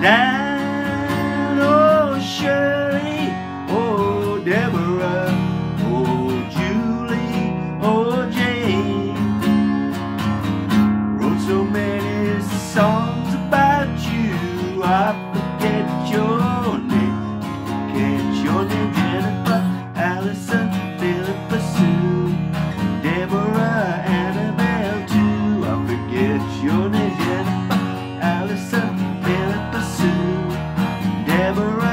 Dan, oh Shirley, oh Deborah, oh Julie, oh Jane. Wrote so many songs about you, I forget your name. Forget your name, Jennifer, Allison, Philippa Sue, Deborah, Annabelle too. I forget your name, Jennifer, Allison, Philippa Sue, Deborah.